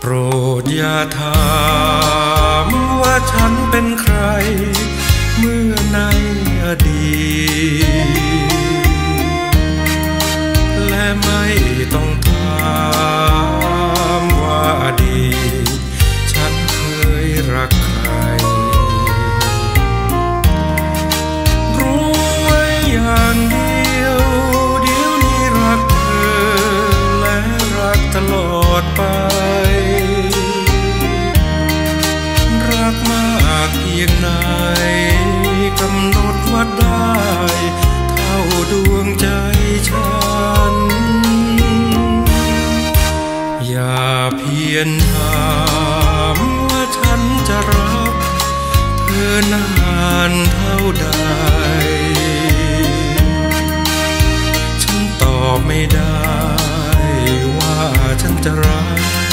โปรดอย่าถามว่าฉันเป็นใครเมื่อในอดีตและไม่ต้องถามว่าอดีตฉันเคยรักใครรู้ไว้อย่างเดียวเดี๋ยวนี้รักเธอและรักตลอดไปรักมากเพียงไหนกำหนดวัดได้เท่าดวงใจฉันอย่าเพียรถามว่าฉันจะรักเธอนานเท่าใดฉันตอบไม่ได้ว่าฉันจะรัก